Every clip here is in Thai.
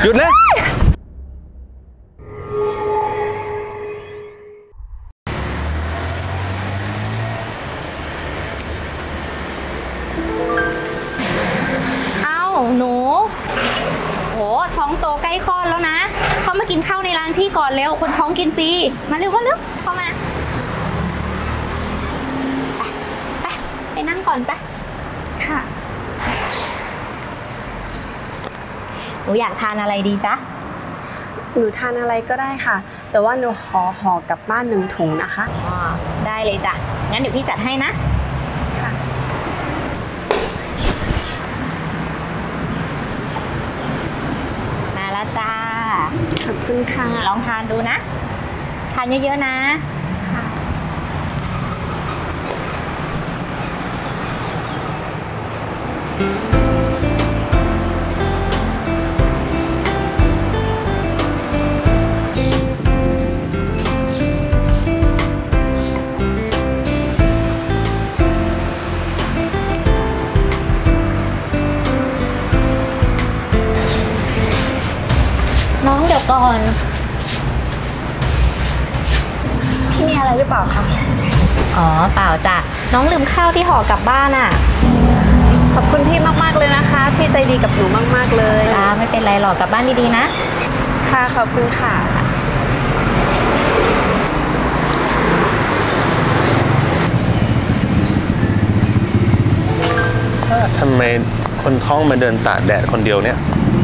หยุดนะหนูโหท้องโตใกล้คลอดแล้วนะเข้ามากินข้าวในร้านพี่ก่อนเร็วคนท้องกินฟรีมาเร็วเข้ามาไปนั่งก่อนไปค่ะหนูอยากทานอะไรดีจ๊ะหนูทานอะไรก็ได้ค่ะแต่ว่าหนูขอห่อกลับบ้าน1 ถุงนะคะอ๋อได้เลยจ้ะงั้นเดี๋ยวพี่จัดให้นะค่ะมาแล้วจ้าขอบคุณค่ะลองทานดูนะทานเยอะๆนะน้องเดี๋ยวก่อนพี่มีอะไรหรือเปล่าคะอ๋อเปล่าจ้ะน้องลืมข้าวที่ห่อกลับบ้านอ่ะขอบคุณพี่มากๆเลยนะคะพี่ใจดีกับหนูมากๆเลยจ้าไม่เป็นไรหรอกกลับบ้านดีๆนะค่ะขอบคุณค่ะทำไมคนท้องมาเดินตากแดดคนเดียวเนี่ย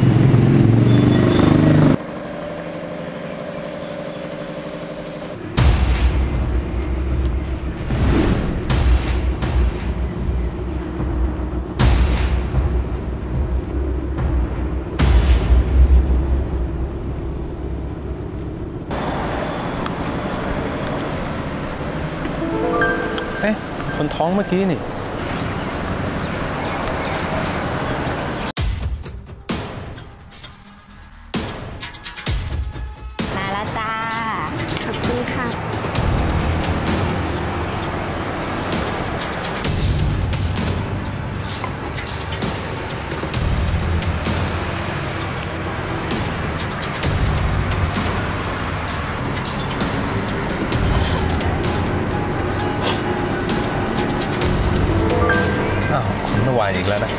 คนท้องเมื่อกี้นี่มาแล้วจ้าขอบคุณค่ะคุณวายอีกแล้วนะ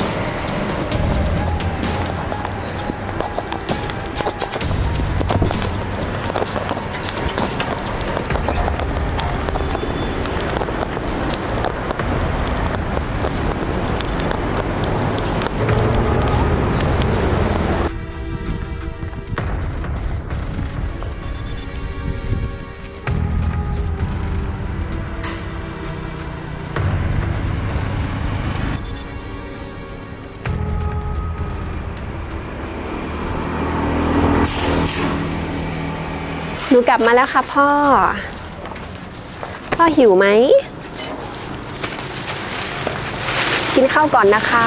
หนูกลับมาแล้วค่ะพ่อหิวไหมกินข้าวก่อนนะคะ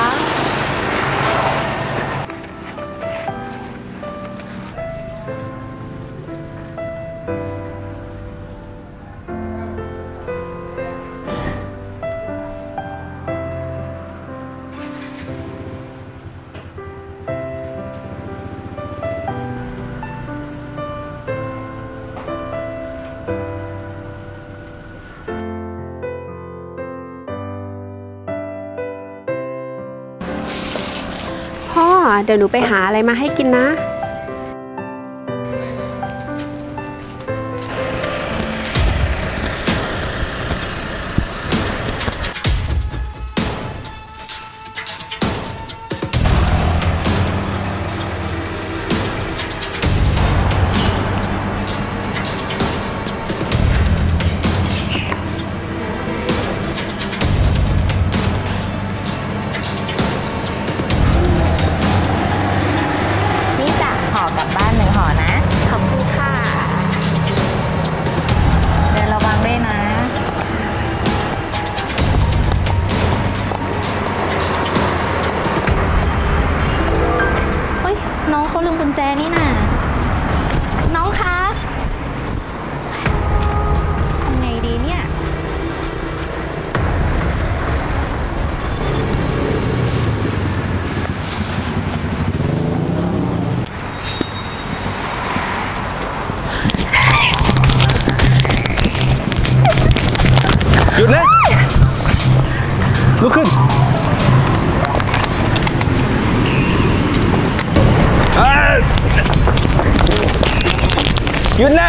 พ่อเดี๋ยวหนูไปหาอะไรมาให้กินนะนี่จ้ะหยุดเลยลุกขึ้นหยุดนะ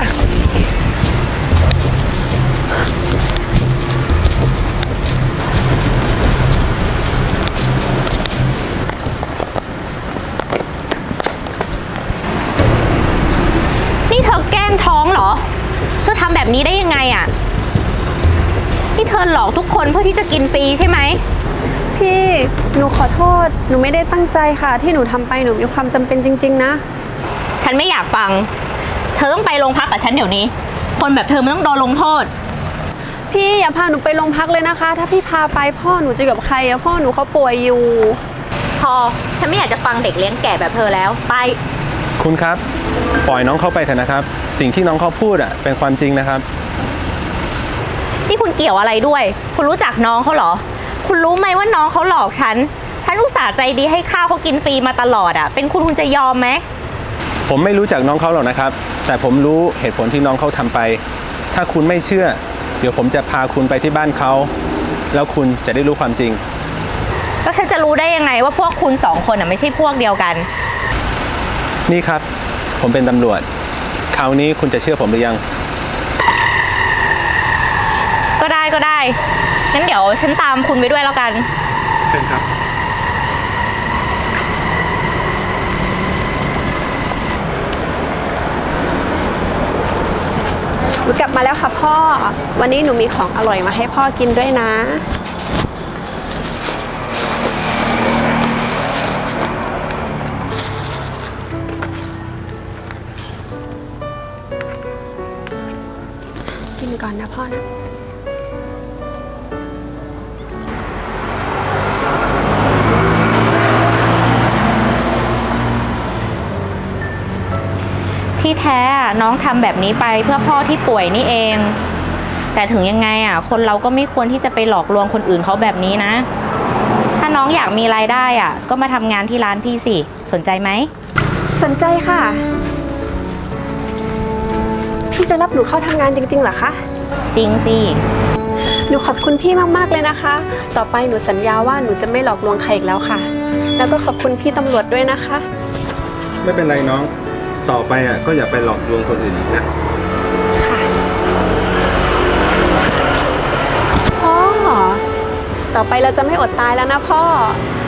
นี่เธอแกล้งท้องเหรอเธอทำแบบนี้ได้ยังไงอ่ะนี่เธอหลอกทุกคนเพื่อที่จะกินฟรีใช่ไหมพี่หนูขอโทษหนูไม่ได้ตั้งใจค่ะที่หนูทำไปหนูมีความจำเป็นจริงๆนะฉันไม่อยากฟังเธอต้องไปโรงพักกับฉันเดี๋ยวนี้คนแบบเธอมันต้องโดนลงโทษพี่อย่าพาหนูไปโรงพักเลยนะคะถ้าพี่พาไปพ่อหนูจะกับใครอะพ่อหนูเขาป่วยอยู่พอฉันไม่อยากจะฟังเด็กเลี้ยงแก่แบบเธอแล้วไปคุณครับปล่อยน้องเขาไปเถอะนะครับสิ่งที่น้องเขาพูดเป็นความจริงนะครับนี่คุณเกี่ยวอะไรด้วยคุณรู้จักน้องเขาเหรอคุณรู้ไหมว่าน้องเขาหลอกฉันอุตส่าห์ใจดีให้ข้าวเขากินฟรีมาตลอดเป็นคุณจะยอมไหมผมไม่รู้จักน้องเขาหรอกนะครับแต่ผมรู้เหตุผลที่น้องเขาทำไปถ้าคุณไม่เชื่อเดี๋ยวผมจะพาคุณไปที่บ้านเขาแล้วคุณจะได้รู้ความจริงแล้วฉันจะรู้ได้ยังไงว่าพวกคุณสองคนไม่ใช่พวกเดียวกันนี่ครับผมเป็นตำรวจคราวนี้คุณจะเชื่อผมหรือยังก็ได้งั้นเดี๋ยวฉันตามคุณไปด้วยแล้วกันเชิญครับหนูกลับมาแล้วค่ะพ่อวันนี้หนูมีของอร่อยมาให้พ่อกินด้วยนะกินก่อนนะพ่อนะที่แท้น้องทำแบบนี้ไปเพื่อพ่อที่ป่วยนี่เองแต่ถึงยังไงคนเราก็ไม่ควรที่จะไปหลอกลวงคนอื่นเขาแบบนี้นะถ้าน้องอยากมีรายได้ก็มาทำงานที่ร้านพี่สิสนใจไหมสนใจค่ะพี่จะรับหนูเข้าทำงานจริงๆเหรอคะจริงสิหนูขอบคุณพี่มากๆเลยนะคะต่อไปหนูสัญญาว่าหนูจะไม่หลอกลวงใครอีกแล้วค่ะแล้วก็ขอบคุณพี่ตำรวจด้วยนะคะไม่เป็นไรน้องต่อไปก็อย่าไปหลอกลวงคนอื่นอีกนะค่ะพ่อต่อไปเราจะไม่อดตายแล้วนะพ่อ